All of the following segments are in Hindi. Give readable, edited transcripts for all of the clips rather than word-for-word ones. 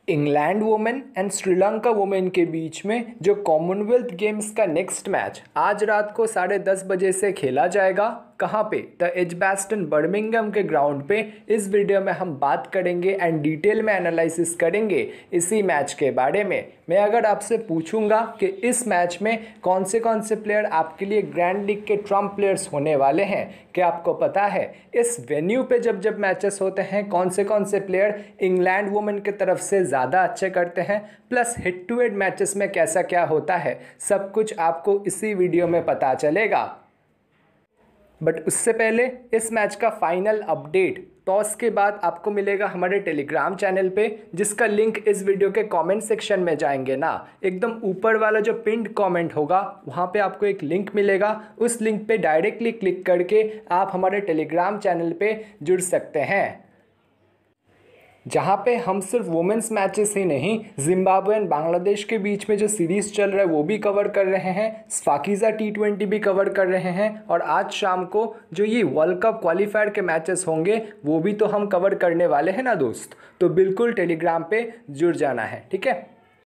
England women and Sri Lanka women के बीच में जो कॉमनवेल्थ गेम्स का नेक्स्ट मैच आज रात को 10:30 बजे से खेला जाएगा। कहाँ पे? द एजबास्टन बर्मिंघम के ग्राउंड पे। इस वीडियो में हम बात करेंगे एंड डिटेल में एनालिसिस करेंगे इसी मैच के बारे में। मैं अगर आपसे पूछूंगा कि इस मैच में कौन से प्लेयर आपके लिए ग्रैंड लीग के ट्रम्प प्लेयर्स होने वाले हैं, क्या आपको पता है इस वेन्यू पे जब मैचेस होते हैं कौन से प्लेयर इंग्लैंड वुमेन की तरफ से ज़्यादा अच्छे करते हैं, plus head to head matches में कैसा क्या होता है, सब कुछ आपको इसी वीडियो में पता चलेगा। बट उससे पहले इस मैच का फाइनल अपडेट टॉस के बाद आपको मिलेगा हमारे टेलीग्राम चैनल पे, जिसका लिंक इस वीडियो के कमेंट सेक्शन में जाएंगे ना, एकदम ऊपर वाला जो पिंड कमेंट होगा वहाँ पे आपको एक लिंक मिलेगा। उस लिंक पे डायरेक्टली क्लिक करके आप हमारे टेलीग्राम चैनल पे जुड़ सकते हैं, जहाँ पे हम सिर्फ वुमेन्स मैचेस ही नहीं, जिम्बाब्वे एंड बांग्लादेश के बीच में जो सीरीज़ चल रहा है वो भी कवर कर रहे हैं, पाकिज़ा T20 भी कवर कर रहे हैं, और आज शाम को जो ये वर्ल्ड कप क्वालिफायर के मैचेस होंगे वो भी तो हम कवर करने वाले हैं ना दोस्त। तो बिल्कुल टेलीग्राम पे जुड़ जाना है, ठीक है।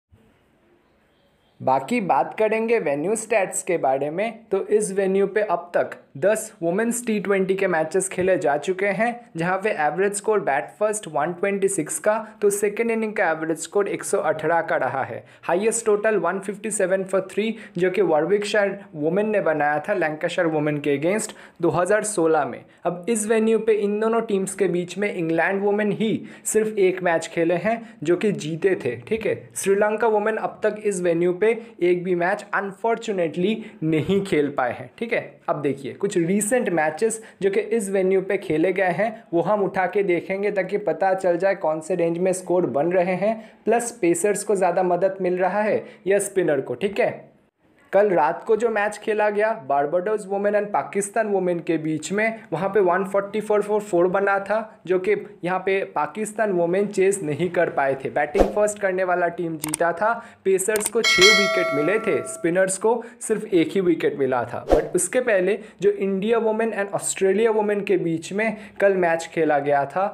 बाकी बात करेंगे वेन्यू स्टैट्स के बारे में, तो इस वेन्यू पे अब तक 10 वुमेन्स T20 के मैचेस खेले जा चुके हैं, जहां पे एवरेज स्कोर बैट फर्स्ट 126 का, तो सेकेंड इनिंग का एवरेज स्कोर 118 का रहा है। हाईएस्ट टोटल 157 फॉर 3 जो कि वार्विकशायर वुमेन ने बनाया था लैंकाशायर वुमेन के अगेंस्ट 2016 में। अब इस वेन्यू पे इन दोनों टीम्स के बीच में इंग्लैंड वुमेन ही सिर्फ एक मैच खेले हैं जो कि जीते थे, ठीक है। श्रीलंका वुमेन अब तक इस वेन्यू पे एक भी मैच अनफॉर्चुनेटली नहीं खेल पाए हैं, ठीक है। अब देखिए कुछ रीसेंट मैचेस जो कि इस वेन्यू पे खेले गए हैं वो हम उठा के देखेंगे, ताकि पता चल जाए कौन से रेंज में स्कोर बन रहे हैं, प्लस पेसर्स को ज़्यादा मदद मिल रहा है या स्पिनर को, ठीक है। कल रात को जो मैच खेला गया Barbados women and Pakistan women के बीच में, वहाँ पे 144 फॉर 4 बना था, जो कि यहाँ पे पाकिस्तान वुमेन चेस नहीं कर पाए थे। बैटिंग फर्स्ट करने वाला टीम जीता था, पेसर्स को 6 विकेट मिले थे, स्पिनर्स को सिर्फ 1 ही विकेट मिला था। बट उसके पहले जो India women and Australia women के बीच में कल मैच खेला गया था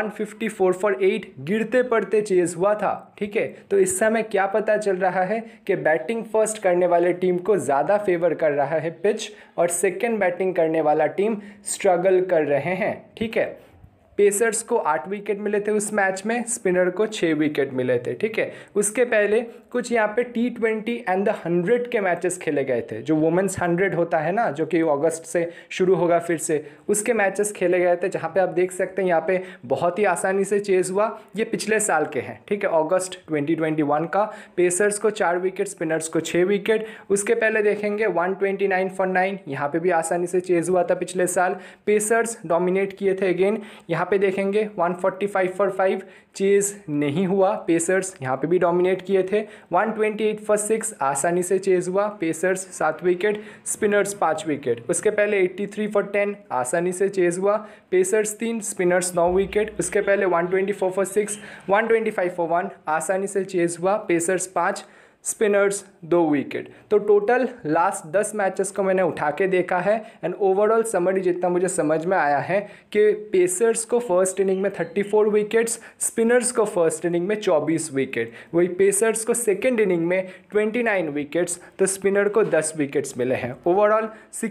154 फॉर 8 गिरते पड़ते चेस हुआ था, ठीक है। तो इस समय क्या पता चल रहा है कि बैटिंग फर्स्ट करने वाले टीम को ज़्यादा फेवर कर रहा है पिच, और सेकेंड बैटिंग करने वाला टीम स्ट्रगल कर रहे हैं, ठीक है। पेसर्स को 8 विकेट मिले थे उस मैच में, स्पिनर को 6 विकेट मिले थे, ठीक है। उसके पहले कुछ यहाँ पे T20 एंड द 100 के मैचेस खेले गए थे, जो वुमेन्स 100 होता है ना, जो कि अगस्त से शुरू होगा फिर से, उसके मैचेस खेले गए थे, जहाँ पे आप देख सकते हैं यहाँ पे बहुत ही आसानी से चेज हुआ। ये पिछले साल के हैं, ठीक है, अगस्त 2021 का। पेसर्स को 4 विकेट, स्पिनर्स को 6 विकेट। उसके पहले देखेंगे 129 फॉर 9, यहाँ पे भी आसानी से चेज हुआ था पिछले साल, पेसर्स डोमिनेट किए थे अगेन। यहाँ पे देखेंगे 145 फॉर 5 चेज नहीं हुआ, पेसर्स यहाँ पे भी डोमिनेट किए थे। 128 फॉर 6 आसानी से चेज हुआ, पेसर्स 7 विकेट, स्पिनर्स 5 विकेट। उसके पहले 83 फॉर 10 आसानी से चेज हुआ, पेसर्स 3, स्पिनर्स 9 विकेट। उसके पहले 124 फॉर 6, 125 फॉर 1 आसानी से चेज हुआ, पेसर्स 5, स्पिनर्स 2 विकेट। तो टोटल लास्ट 10 मैचेस को मैंने उठा के देखा है, एंड ओवरऑल समरी जितना मुझे समझ में आया है कि पेसर्स को फर्स्ट इनिंग में 34 विकेट्स, स्पिनर्स को फर्स्ट इनिंग में 24 विकेट, वही पेसर्स को सेकेंड इनिंग में 29 विकेट्स, तो स्पिनर को 10 विकेट्स मिले हैं। ओवरऑल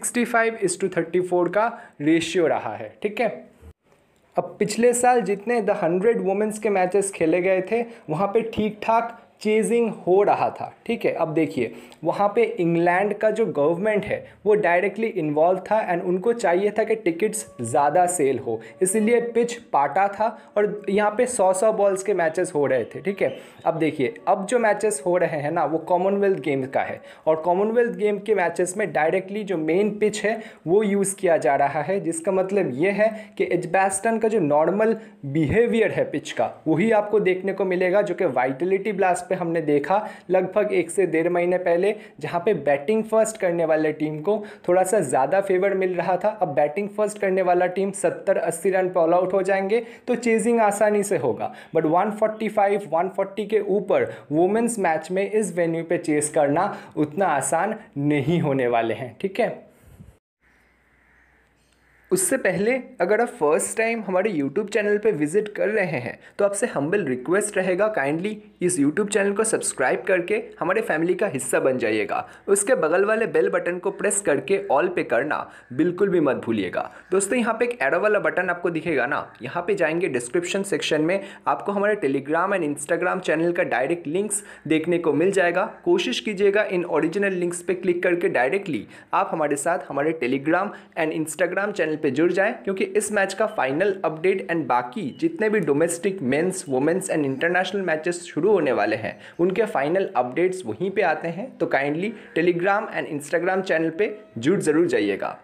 65:34 का रेशियो रहा है, ठीक है। अब पिछले साल जितने द 100 वुमेन्स के मैचेस खेले गए थे वहाँ पे ठीक ठाक चेजिंग हो रहा था, ठीक है। अब देखिए वहाँ पे इंग्लैंड का जो गवर्नमेंट है वो डायरेक्टली इन्वॉल्व था, एंड उनको चाहिए था कि टिकट्स ज़्यादा सेल हो, इसीलिए पिच पाटा था, और यहाँ पे 100 बॉल्स के मैचेस हो रहे थे, ठीक है। अब देखिए अब जो मैचेस हो रहे हैं ना वो कॉमनवेल्थ गेम का है, और कॉमनवेल्थ गेम के मैचेस में डायरेक्टली जो मेन पिच है वो यूज़ किया जा रहा है, जिसका मतलब ये है कि एजबास्टन का जो नॉर्मल बिहेवियर है पिच का वही आपको देखने को मिलेगा, जो कि वाइटलिटी ब्लास्ट पे हमने देखा लगभग 1 से 1.5 महीने पहले, जहां पे बैटिंग फर्स्ट करने वाले टीम को थोड़ा सा ज़्यादा फेवर मिल रहा था। अब बैटिंग फर्स्ट करने वाला टीम 70-80 रन पे ऑल आउट हो जाएंगे तो चेजिंग आसानी से होगा, बट 145-140 के ऊपर वुमेन्स मैच में इस वेन्यू पे चेस करना उतना आसान नहीं होने वाले हैं, ठीक है। उससे पहले अगर आप फर्स्ट टाइम हमारे यूट्यूब चैनल पे विजिट कर रहे हैं तो आपसे हम्बल रिक्वेस्ट रहेगा, काइंडली इस यूट्यूब चैनल को सब्सक्राइब करके हमारे फैमिली का हिस्सा बन जाइएगा। उसके बगल वाले बेल बटन को प्रेस करके ऑल पे करना बिल्कुल भी मत भूलिएगा। दोस्तों यहाँ पे एक एरो वाला बटन आपको दिखेगा ना, यहाँ पे जाएंगे डिस्क्रिप्शन सेक्शन में आपको हमारे टेलीग्राम एंड इंस्टाग्राम चैनल का डायरेक्ट लिंक्स देखने को मिल जाएगा। कोशिश कीजिएगा इन ओरिजिनल लिंक्स पे क्लिक करके डायरेक्टली आप हमारे साथ हमारे टेलीग्राम एंड इंस्टाग्राम चैनल पे जुड़ जाएं, क्योंकि इस मैच का फाइनल अपडेट एंड बाकी जितने भी domestic men's women's and international matches शुरू होने वाले हैं उनके फाइनल अपडेट्स वहीं पे आते हैं। तो kindly Telegram and Instagram channel पे जुड़ जरूर जाइएगा।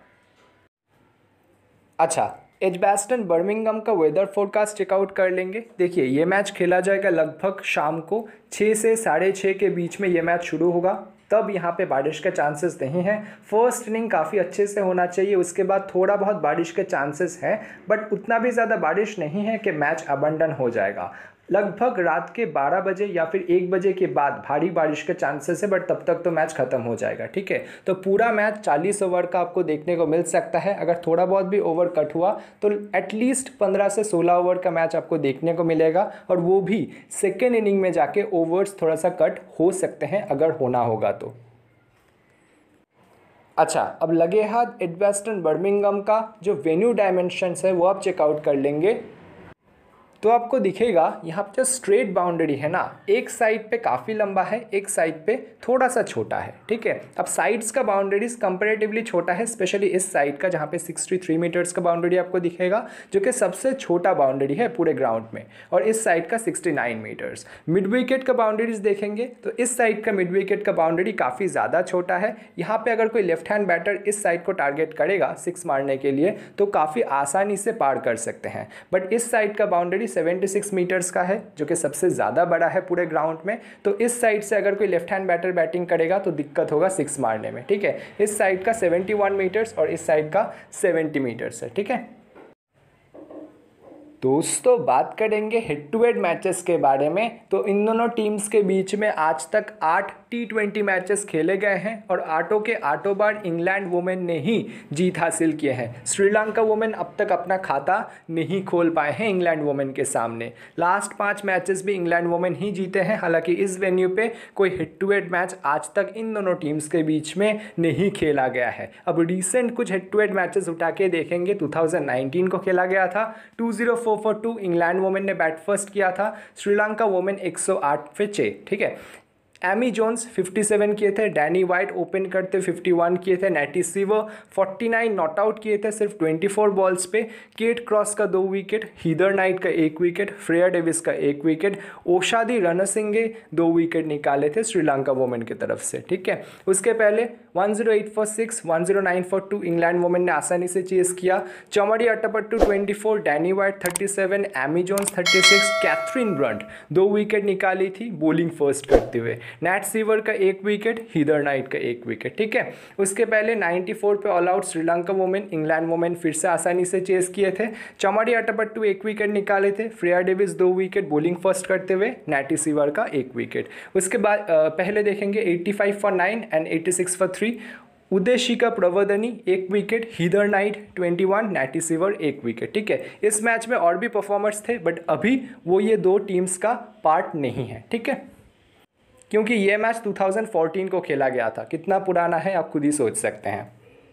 अच्छा, एजबैस्टन बर्मिंघम का वेदर फोरकास्ट चेकआउट कर लेंगे। देखिए ये मैच खेला जाएगा लगभग शाम को 6 से 6:30 के बीच में ये मैच शुरू होगा, तब यहाँ पे बारिश के चांसेस नहीं हैं। फर्स्ट इनिंग काफ़ी अच्छे से होना चाहिए, उसके बाद थोड़ा बहुत बारिश के चांसेस हैं, बट उतना भी ज़्यादा बारिश नहीं है कि मैच अबंडन हो जाएगा। लगभग रात के 12 बजे या फिर 1 बजे के बाद भारी बारिश के चांसेस है, बट तब तक तो मैच खत्म हो जाएगा। ठीक है, तो पूरा मैच 40 ओवर का आपको देखने को मिल सकता है। अगर थोड़ा बहुत भी ओवर कट हुआ तो एटलीस्ट 15 से 16 ओवर का मैच आपको देखने को मिलेगा, और वो भी सेकेंड इनिंग में जाके ओवर्स थोड़ा सा कट हो सकते हैं अगर होना होगा तो। अच्छा, अब लगे हाथ एजबैस्टन बर्मिंघम का जो वेन्यू डायमेंशंस है वो आप चेकआउट कर लेंगे। तो आपको दिखेगा यहाँ पे जो स्ट्रेट बाउंड्री है ना, एक साइड पे काफ़ी लंबा है, एक साइड पे थोड़ा सा छोटा है। ठीक है, अब साइड्स का बाउंड्रीज कंपैरेटिवली छोटा है, स्पेशली इस साइड का जहाँ पे 63 मीटर्स का बाउंड्री आपको दिखेगा, जो कि सबसे छोटा बाउंड्री है पूरे ग्राउंड में, और इस साइड का 69 मीटर्स। मिड विकेट का बाउंड्रीज देखेंगे तो इस साइड का मिड विकेट का बाउंड्री काफ़ी ज़्यादा छोटा है। यहाँ पे अगर कोई लेफ्ट हैंड बैटर इस साइड को टारगेट करेगा 6 मारने के लिए तो काफ़ी आसानी से पार कर सकते हैं, बट इस साइड का बाउंड्री 76 मीटर्स का है, जो कि सबसे ज़्यादा बड़ा है पूरे ग्राउंड में। तो इस साइड से अगर कोई लेफ्ट हैंड बैटर बैटिंग करेगा तो दिक्कत होगा 6 मारने में। ठीक है, इस साइड का 71 मीटर्स और इस साइड का 70 मीटर्स है। ठीक है दोस्तों, बात करेंगे हेड टू हेड मैचेस के बारे में। तो इन दोनों टीम्स के बीच में आज तक 8 T20 मैचेस खेले गए हैं, और आठों के आठों बार इंग्लैंड वुमेन ने ही जीत हासिल किए हैं। श्रीलंका वुमेन अब तक अपना खाता नहीं खोल पाए हैं इंग्लैंड वुमेन के सामने। लास्ट 5 मैचेस भी इंग्लैंड वुमेन ही जीते हैं। हालांकि इस वेन्यू पे कोई हेड टू हेड मैच आज तक इन दोनों टीम्स के बीच में नहीं खेला गया है। अब रिसेंट कुछ हेड टू हेड मैचेस उठा के देखेंगे। 2019 को खेला गया था, 204 इंग्लैंड वुमेन ने बैट फर्स्ट किया था, श्रीलंका वुमेन 108 पे 6। ठीक है, एमी जोन्स 57 किए थे, डैनी वाइट ओपन करते 51 किए थे, नैटी सीवर 49 नॉट आउट किए थे सिर्फ 24 बॉल्स पे, केट क्रॉस का 2 विकेट, हीदर नाइट का 1 विकेट, फ्रेया डेविस का 1 विकेट, ओशादी रणसिंगे 2 विकेट निकाले थे श्रीलंका वुमेन की तरफ से। ठीक है, उसके पहले 108 for 6, 109 for 2 इंग्लैंड वुमेन ने आसानी से चेस किया। Chamari Athapaththu 24, Danni Wyatt 37, Amy Jones 36, Katherine Brunt 2 wicket निकाली थी बॉलिंग फर्स्ट करते हुए, नैट सीवर का 1 विकेट, हीदर नाइट का 1 विकेट। ठीक है, उसके पहले 94 पे all out Sri Lanka women, England women फिर से आसानी से चेस किए थे। चमड़ी अट्टापट्टू 1 विकेट निकाले थे, Freya Davies 2 wicket bowling first करते हुए, नैटी सीवर का 1 विकेट। उसके बाद पहले देखेंगे 85 for 9 and 86 for 3, Udeshika Prabodhani 1 wicket, Heather Knight 21, Natty Sciver 1 wicket. ठीक है, इस मैच में और भी परफॉर्मर्स थे, बट अभी वो ये 2 टीम्स का पार्ट नहीं है। ठीक है, क्योंकि ये मैच 2014 को खेला गया था। कितना पुराना है आप खुद ही सोच सकते हैं।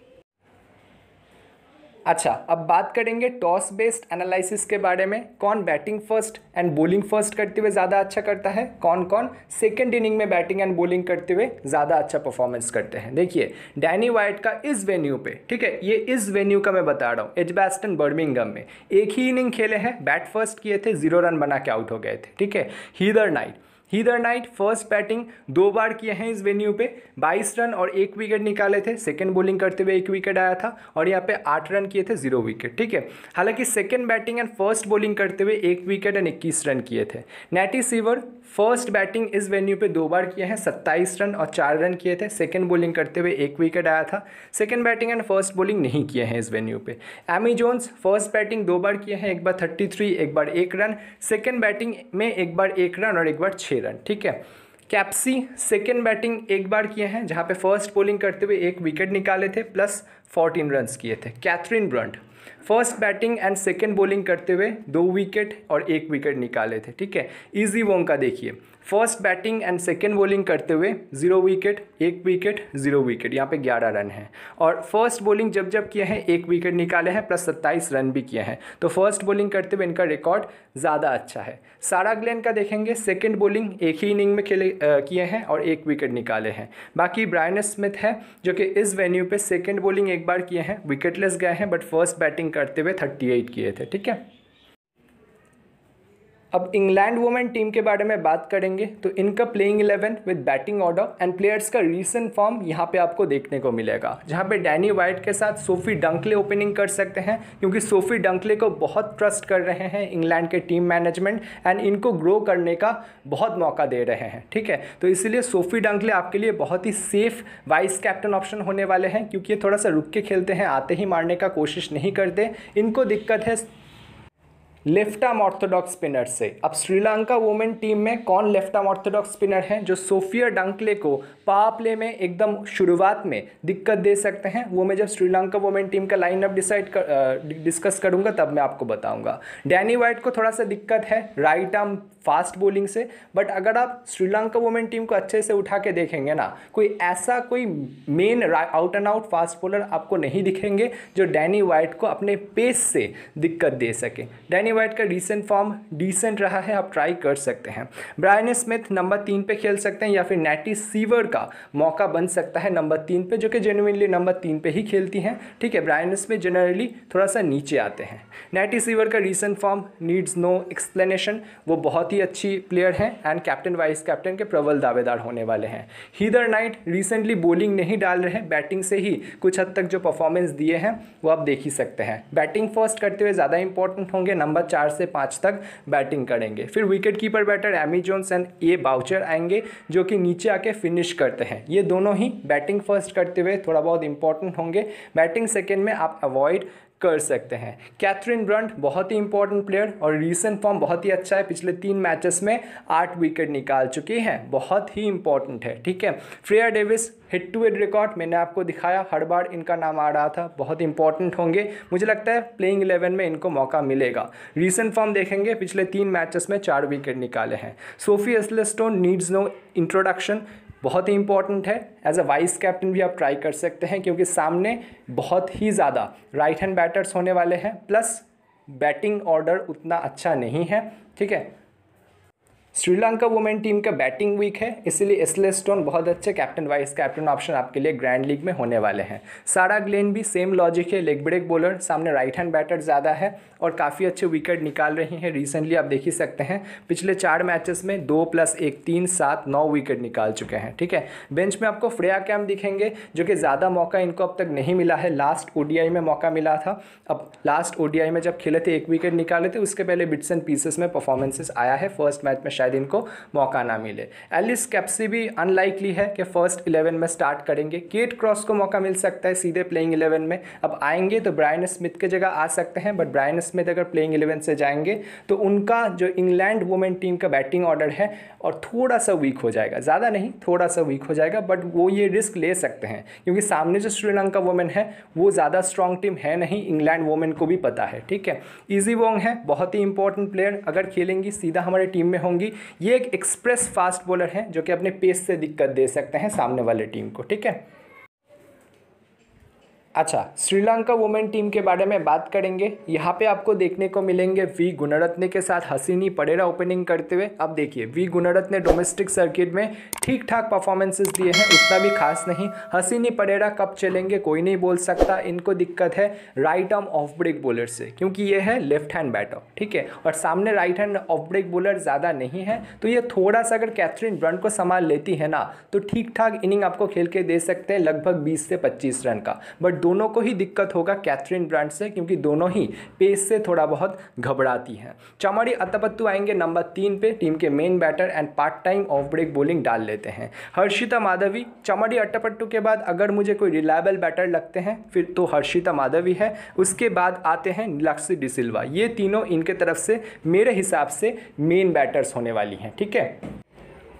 अच्छा, अब बात करेंगे टॉस बेस्ड एनालिसिस के बारे में। कौन batting first and bowling first करते हुए ज़्यादा अच्छा करता है, कौन कौन सेकंड इनिंग में बैटिंग एंड बॉलिंग करते हुए ज़्यादा अच्छा परफॉर्मेंस करते हैं। देखिए डैनी वाइट का इस वेन्यू पे, ठीक है, ये इस वेन्यू का मैं बता रहा हूँ, एजबैस्टन बर्मिंघम में एक ही इनिंग खेले हैं, बैट फर्स्ट किए थे, 0 रन बना के आउट हो गए थे। ठीक है, हीदर नाइट फर्स्ट बैटिंग 2 बार किए हैं इस वेन्यू पे, 22 रन और 1 विकेट निकाले थे। सेकंड बॉलिंग करते हुए 1 विकेट आया था, और यहाँ पे 8 रन किए थे, 0 विकेट। ठीक है, हालांकि second batting and first bowling करते हुए 1 विकेट एंड 21 रन किए थे। नैटी सीवर फर्स्ट बैटिंग इस वेन्यू पे 2 बार किए हैं, 27 रन और 4 रन किए थे। सेकंड बॉलिंग करते हुए 1 विकेट आया था। Second batting and first bowling नहीं किए हैं इस वेन्यू पे। एमी जोन्स फर्स्ट बैटिंग 2 बार किए हैं, एक बार 33, एक बार 1 रन। सेकंड बैटिंग में एक बार 1 रन और एक बार 6 रन। ठीक है, कैप्सी सेकेंड बैटिंग 1 बार किए हैं, जहाँ पे फर्स्ट बॉलिंग करते हुए 1 विकेट निकाले थे प्लस 14 रन्स किए थे। Katherine Brunt first batting and second bowling करते हुए 2 विकेट और 1 विकेट निकाले थे, ठीक है। इजी वोंग का देखिए, first batting and second bowling करते हुए 0 विकेट, 1 विकेट, 0 विकेट, यहाँ पे 11 रन है। और फर्स्ट बॉलिंग जब जब किए हैं 1 विकेट निकाले हैं प्लस 27 रन भी किए हैं, तो फर्स्ट बॉलिंग करते हुए इनका रिकॉर्ड ज़्यादा अच्छा है। सारा ग्लेन का देखेंगे, सेकेंड बॉलिंग एक ही इनिंग में किए हैं और 1 विकेट निकाले हैं। बाकी ब्रायन स्मिथ है जो कि इस वेन्यू पे सेकेंड बॉलिंग एक बार किए हैं, विकेटलेस गए हैं, बट फर्स्ट बैटिंग करते हुए 38 किए थे, ठीक है। अब इंग्लैंड वुमेन टीम के बारे में बात करेंगे तो इनका playing 11 with batting order and players का रीसेंट फॉर्म यहाँ पे आपको देखने को मिलेगा, जहाँ पे डैनी वाइट के साथ सोफी डंकले ओपनिंग कर सकते हैं, क्योंकि सोफी डंकले को बहुत ट्रस्ट कर रहे हैं इंग्लैंड के टीम मैनेजमेंट एंड इनको ग्रो करने का बहुत मौका दे रहे हैं, ठीक है। तो इसलिए सोफी डंकले आपके लिए बहुत ही सेफ वाइस कैप्टन ऑप्शन होने वाले हैं, क्योंकि ये थोड़ा सा रुक के खेलते हैं, आते ही मारने का कोशिश नहीं करते। इनको दिक्कत है लेफ्ट आर्म ऑर्थोडॉक्स स्पिनर से। अब श्रीलंका वुमेन टीम में कौन लेफ्ट आर्म ऑर्थोडॉक्स स्पिनर हैं जो सोफिया डंकले को पावर प्ले में एकदम शुरुआत में दिक्कत दे सकते हैं, वो मैं जब श्रीलंका वुमेन टीम का लाइनअप डिस्कस करूंगा तब मैं आपको बताऊंगा। डैनी वाइट को थोड़ा सा दिक्कत है राइट आर्म फास्ट बॉलिंग से, बट अगर आप श्रीलंका वुमेन टीम को अच्छे से उठा के देखेंगे ना, कोई main out and out fast bowler आपको नहीं दिखेंगे जो डैनी वाइट को अपने पेस से दिक्कत दे सके। डैनी वाइट का रिसेंट फॉर्म डिसेंट रहा है, आप ट्राई कर सकते हैं। ब्रायन स्मिथ नंबर 3 पे खेल सकते हैं, या फिर नैटी सीवर का मौका बन सकता है नंबर 3 पे, जो कि जेन्युइनली नंबर 3 पे ही खेलती हैं, ठीक है। ब्रायन स्मिथ जनरली थोड़ा सा नीचे आते हैं। नैटी सीवर का recent form needs no explanation, वो बहुत ही अच्छी प्लेयर हैं एंड कैप्टन वाइस कैप्टन के प्रबल दावेदार होने वाले हैं। हीदर नाइट रिसेंटली बॉलिंग नहीं डाल रहे हैं, बैटिंग से ही कुछ हद तक जो परफॉर्मेंस दिए हैं वो आप देख ही सकते हैं। बैटिंग फर्स्ट करते हुए ज़्यादा इंपॉर्टेंट होंगे, नंबर 4 से 5 तक बैटिंग करेंगे। फिर wicket keeper batter Amy Jones and a Bouchier आएंगे जो कि नीचे आके फिनिश करते हैं। ये दोनों ही बैटिंग फर्स्ट करते हुए थोड़ा बहुत इंपॉर्टेंट होंगे, बैटिंग सेकेंड में आप अवॉइड कर सकते हैं। कैथरीन ब्रंट बहुत ही इंपॉर्टेंट प्लेयर और रीसेंट फॉर्म बहुत ही अच्छा है, पिछले 3 मैचेस में 8 विकेट निकाल चुके हैं, बहुत ही इंपॉर्टेंट है, ठीक है। Freya Davies head to head record मैंने आपको दिखाया, हर बार इनका नाम आ रहा था, बहुत इंपॉर्टेंट होंगे, मुझे लगता है प्लेइंग 11 में इनको मौका मिलेगा। रीसेंट फॉर्म देखेंगे, पिछले 3 मैचेस में 4 विकेट निकाले हैं। Sophie Ecclestone needs no introduction, बहुत ही इंपॉर्टेंट है, एज अ वाइस कैप्टन भी आप ट्राई कर सकते हैं, क्योंकि सामने बहुत ही ज़्यादा राइट हैंड बैटर्स होने वाले हैं, प्लस बैटिंग ऑर्डर उतना अच्छा नहीं है, ठीक है। श्रीलंका वुमेन टीम का बैटिंग वीक है, इसलिए एस्लेस्टोन बहुत अच्छे कैप्टन वाइस कैप्टन ऑप्शन आपके लिए ग्रैंड लीग में होने वाले हैं। सारा ग्लेन भी सेम लॉजिक है, लेग ब्रेक बॉलर, सामने राइट हैंड बैटर ज़्यादा है और काफ़ी अच्छे विकेट निकाल रही हैं। रिसेंटली आप देख ही सकते हैं, पिछले 4 मैचेस में 2 + 1 3 7 9 विकेट निकाल चुके हैं, ठीक है। बेंच में आपको फ्रेया कैम दिखेंगे, जो कि ज़्यादा मौका इनको अब तक नहीं मिला है, लास्ट ओडीआई में मौका मिला था। अब लास्ट ओडीआई में जब खेले थे 1 विकेट निकाले थे, उसके पहले बिट्स एंड पीसेस में परफॉर्मेंसेस आया है, फर्स्ट मैच में शायद इनको मौका ना मिले। एलिस कैप्सी भी अनलाइकली है कि फर्स्ट 11 में स्टार्ट करेंगे। केट क्रॉस को मौका मिल सकता है सीधे प्लेइंग 11 में, अब आएंगे तो ब्रायन स्मिथ की जगह आ सकते हैं, बट ब्रायन स्मिथ अगर प्लेइंग 11 से जाएंगे तो उनका जो इंग्लैंड वुमेन टीम का बैटिंग ऑर्डर है और थोड़ा सा वीक हो जाएगा, ज़्यादा नहीं थोड़ा सा वीक हो जाएगा, बट वो ये रिस्क ले सकते हैं क्योंकि सामने जो श्रीलंका वुमेन है वो ज़्यादा स्ट्रॉन्ग टीम है नहीं, इंग्लैंड वुमेन को भी पता है, ठीक है। इजी वोंग है, बहुत ही इंपॉर्टेंट प्लेयर, अगर खेलेंगी सीधा हमारे टीम में होंगी। ये एक एक्सप्रेस फास्ट बॉलर है जो कि अपने पेस से दिक्कत दे सकते हैं सामने वाले टीम को, ठीक है। अच्छा, श्रीलंका वुमेन टीम के बारे में बात करेंगे। यहाँ पे आपको देखने को मिलेंगे वी गुणरत्ने के साथ हसीनी परेरा ओपनिंग करते हुए। अब देखिए, वी गुणरत्ने डोमेस्टिक सर्किट में ठीक ठाक परफॉर्मेंसेस दिए हैं, उतना भी खास नहीं। हसीनी परेरा कब चलेंगे कोई नहीं बोल सकता, इनको दिक्कत है right arm off break bowler से, क्योंकि ये है लेफ्ट हैंड बैटर, ठीक है, और सामने right hand off break bowler ज़्यादा नहीं है, तो ये थोड़ा सा अगर कैथरीन ब्रंट को संभाल लेती है ना तो ठीक ठाक इनिंग आपको खेल के दे सकते हैं, लगभग 20 से 25 रन का। बट दोनों को ही दिक्कत होगा कैथरीन ब्रंट से, क्योंकि दोनों ही पेस से थोड़ा बहुत घबराती हैं। चमड़ी अत्तपत्तू आएंगे नंबर 3 पे, टीम के main batter and part time off break bowling डाल लेते हैं। हर्षिता माधवी, चमड़ी अट्टपट्टू के बाद अगर मुझे कोई रिलायबल बैटर लगते हैं फिर तो हर्षिता माधवी है, उसके बाद आते हैं लक्ष्य डिसिल्वा। ये तीनों इनके तरफ से मेरे हिसाब से मेन बैटर्स होने वाली हैं, ठीक है।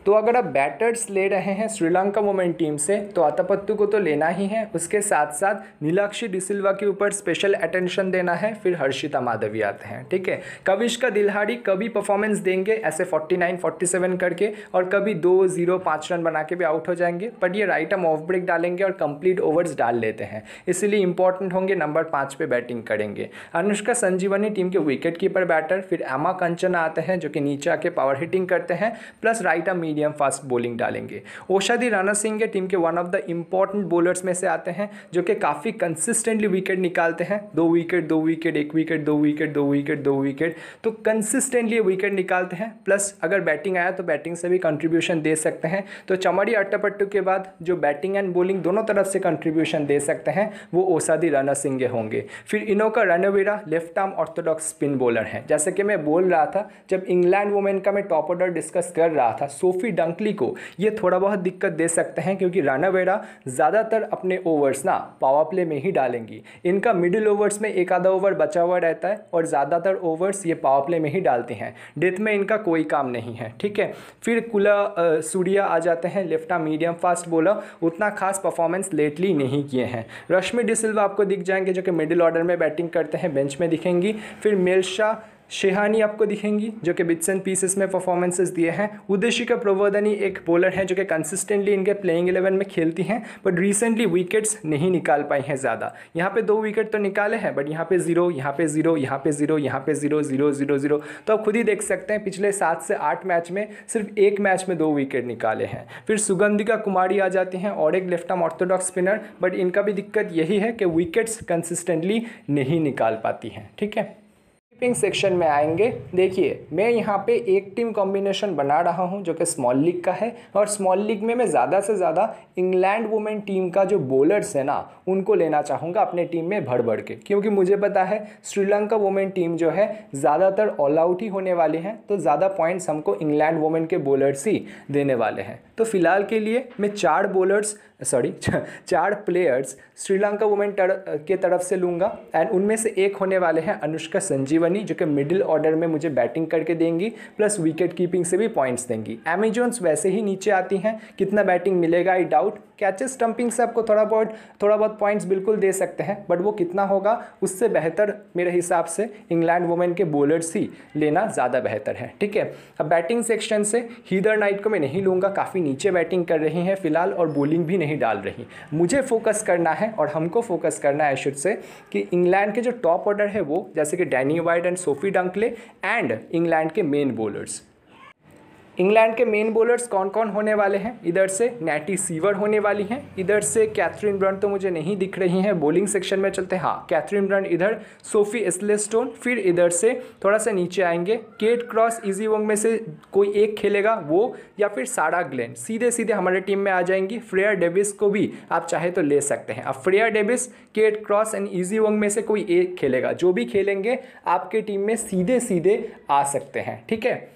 तो अगर आप बैटर्स ले रहे हैं श्रीलंका वुमेन टीम से तो आतापत्तु को तो लेना ही है, उसके साथ साथ नीलाक्षी डिसिल्वा के ऊपर स्पेशल अटेंशन देना है, फिर हर्षिता माधवी आते हैं, ठीक है। कविष्का दिल्हाड़ी कभी परफॉर्मेंस देंगे ऐसे 49-47 करके, और कभी 2-0-5 रन बना के भी आउट हो जाएंगे, बट ये राइट आर्म ऑफ ब्रेक डालेंगे और कंप्लीट ओवर्स डाल लेते हैं, इसलिए इंपॉर्टेंट होंगे। नंबर 5 पे बैटिंग करेंगे। अनुष्का संजीवनी टीम के विकेट कीपर बैटर, फिर एमा कंचना आते हैं जो कि नीचे आके पावर हिटिंग करते हैं, plus right arm medium fast bowling डालेंगे। ओषादी रणसिंह टीम के one of the important bowlers में से आते हैं जो कि काफ़ी कंसिस्टेंटली विकेट निकालते हैं, 2 wicket 2 wicket 1 wicket 2 wicket 2 wicket 2 wicket, तो कंसिस्टेंटली विकेट निकालते हैं। प्लस अगर बैटिंग आया तो बैटिंग से भी कंट्रीब्यूशन दे सकते हैं। तो चमड़ी अट्टापट्टू के बाद जो बैटिंग एंड बॉलिंग दोनों तरफ से कंट्रीब्यूशन दे सकते हैं वो ओषादी रणसिंह होंगे। फिर Inoka Ranaweera left arm orthodox spin bowler हैं। जैसे कि मैं बोल रहा था, जब इंग्लैंड वुमेन का मैं टॉप ऑर्डर डिस्कस कर रहा था, सोफी डंकली को ये थोड़ा बहुत दिक्कत दे सकते हैं क्योंकि रणवीरा ज़्यादातर अपने ओवर्स ना पावर प्ले में ही डालेंगी। इनका मिडिल ओवर्स में एक आधा ओवर बचा हुआ रहता है और ज़्यादातर ओवर्स ये पावर प्ले में ही डालती हैं, डेथ में इनका कोई काम नहीं है, ठीक है। फिर कुला सूर्या आ जाते हैं, left arm medium fast bowler, उतना खास परफॉर्मेंस लेटली नहीं किए हैं। रश्मि डिसिल्वा आपको दिख जाएंगे जो कि मिडिल ऑर्डर में बैटिंग करते हैं, बेंच में दिखेंगी। फिर मेल्शा शेहानी आपको दिखेंगी जो कि बिट्स एंड पीसेस में परफॉर्मेंसेस दिए हैं। उदेशिका प्रवर्धनी एक बॉलर है जो कि कंसिस्टेंटली इनके प्लेइंग 11 में खेलती हैं, बट रिसेंटली विकेट्स नहीं निकाल पाई हैं ज़्यादा। यहाँ पे 2 विकेट तो निकाले हैं, बट यहाँ पे 0, यहाँ पे 0, यहाँ पे 0, यहाँ पे 0, 0, 0, 0, तो आप खुद ही देख सकते हैं पिछले 7 से 8 मैच में सिर्फ एक मैच में 2 विकेट निकाले हैं। फिर सुगंधिका कुमारी आ जाती हैं और एक left arm orthodox spinner, but इनका भी दिक्कत यही है कि विकेट्स कंसिस्टेंटली नहीं निकाल पाती हैं, ठीक है। कीपिंग सेक्शन में आएंगे। देखिए मैं यहाँ पे एक टीम कॉम्बिनेशन बना रहा हूँ जो कि स्मॉल लीग का है, और स्मॉल लीग में मैं ज़्यादा से ज़्यादा इंग्लैंड वुमेन टीम का जो बॉलर्स है ना उनको लेना चाहूँगा अपने टीम में भर भर के, क्योंकि मुझे पता है श्रीलंका वुमेन टीम जो है ज़्यादातर ऑल आउट ही होने वाली हैं, तो ज़्यादा पॉइंट्स हमको इंग्लैंड वुमेन के बॉलर्स ही देने वाले हैं। तो फिलहाल के लिए मैं 4 प्लेयर्स श्रीलंका वुमेन के तरफ से लूँगा, एंड उनमें से एक होने वाले हैं अनुष्का संजीवनी जो कि मिडिल ऑर्डर में मुझे बैटिंग करके देंगी, प्लस विकेट कीपिंग से भी पॉइंट्स देंगी। एमी जोन्स वैसे ही नीचे आती हैं, कितना बैटिंग मिलेगा आई डाउट। कैचेस स्टंपिंग से आपको थोड़ा बहुत पॉइंट्स बिल्कुल दे सकते हैं, बट वो कितना होगा उससे बेहतर मेरे हिसाब से इंग्लैंड वुमेन के बॉलर्स ही लेना ज़्यादा बेहतर है, ठीक है। अब बैटिंग सेक्शन से हीदर नाइट को मैं नहीं लूँगा, काफ़ी नीचे बैटिंग कर रही हैं फिलहाल और बॉलिंग भी नहीं डाल रही। मुझे फोकस करना है और हमको फोकस करना है शुड से कि इंग्लैंड के जो टॉप ऑर्डर है वो, जैसे कि Danny Wyatt and Sophie Dunkley and England के मेन बॉलर्स। इंग्लैंड के मेन बॉलर्स कौन कौन होने वाले हैं? इधर से नैटी सीवर होने वाली हैं, इधर से कैथरीन ब्रंट तो मुझे नहीं दिख रही हैं। बॉलिंग सेक्शन में चलते हैं, हाँ कैथरीन ब्रंट इधर, सोफी एस्लेस्टोन, फिर इधर से थोड़ा सा नीचे आएंगे, केट क्रॉस इजी वंग में से कोई एक खेलेगा वो, या फिर सारा ग्लेन सीधे सीधे हमारे टीम में आ जाएंगी। फ्रेया डेविस को भी आप चाहे तो ले सकते हैं। अब Freya Davies, Kate Cross and Issy Wong में से कोई एक खेलेगा, जो भी खेलेंगे आपके टीम में सीधे सीधे आ सकते हैं, ठीक है।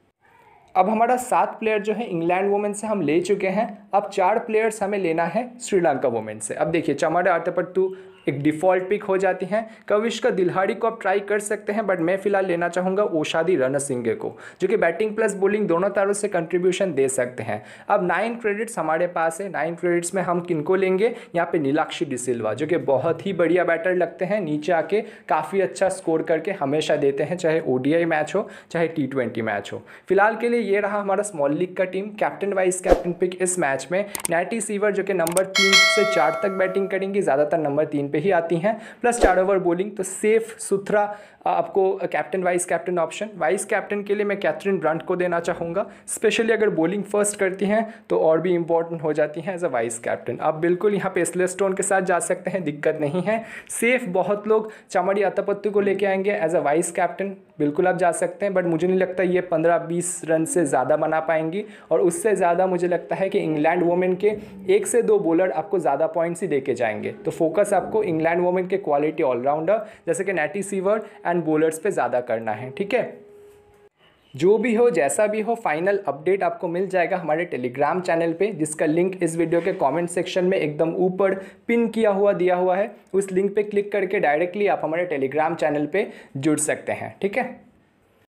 अब हमारा 7 प्लेयर जो है इंग्लैंड वुमेन से हम ले चुके हैं, अब 4 प्लेयर्स हमें लेना है श्रीलंका वुमेन से। अब देखिए चमड़ा अट्टापट्टू एक डिफ़ॉल्ट पिक हो जाती हैं। कविष्का दिल्हाड़ी को आप ट्राई कर सकते हैं, बट मैं फिलहाल लेना चाहूँगा ओषादी रणसिंह को, जो कि बैटिंग प्लस बॉलिंग दोनों तरह से कंट्रीब्यूशन दे सकते हैं। अब 9 क्रेडिट्स हमारे पास है, 9 क्रेडिट्स में हम किनको लेंगे? यहाँ पे नीलाक्षी डिसिल्वा जो कि बहुत ही बढ़िया बैटर लगते हैं, नीचे आके काफ़ी अच्छा स्कोर करके हमेशा देते हैं, चाहे ODI मैच हो चाहे T20 मैच हो। फिलहाल के लिए ये रहा हमारा स्मॉल लीग का team. Captain vice captain pick इस मैच में नैटी सीवर जो कि नंबर 3 से 4 तक बैटिंग करेंगी, ज़्यादातर नंबर 3 पे ही आती हैं, प्लस 4 ओवर बॉलिंग, तो सेफ सुथरा आपको captain vice captain option. Vice captain के लिए मैं कैथरीन ब्रंट को देना चाहूँगा, स्पेशली अगर बॉलिंग फर्स्ट करती हैं तो और भी इंपॉर्टेंट हो जाती हैं एज अ वाइस कैप्टन। आप बिल्कुल यहाँ पे एस्लेस्टोन के साथ जा सकते हैं, दिक्कत नहीं है। सेफ बहुत लोग चमड़ी अट्टापट्टू को लेके आएंगे एज अ वाइस कैप्टन, बिल्कुल आप जा सकते हैं, बट मुझे नहीं लगता ये 15-20 रन से ज़्यादा बना पाएंगी, और उससे ज़्यादा मुझे लगता है कि इंग्लैंड वुमेन के 1 से 2 बॉलर आपको ज़्यादा पॉइंट्स ही देके जाएंगे। तो फोकस आपको इंग्लैंड वुमेन के क्वालिटी ऑलराउंडर जैसे कि नैटी सीवर एंड बॉलर्स पे ज़्यादा करना है, ठीक है। जो भी हो जैसा भी हो, फाइनल अपडेट आपको मिल जाएगा हमारे टेलीग्राम चैनल पे, जिसका लिंक इस वीडियो के कमेंट सेक्शन में एकदम ऊपर पिन किया हुआ दिया हुआ है। उस लिंक पे क्लिक करके डायरेक्टली आप हमारे टेलीग्राम चैनल पे जुड़ सकते हैं, ठीक है।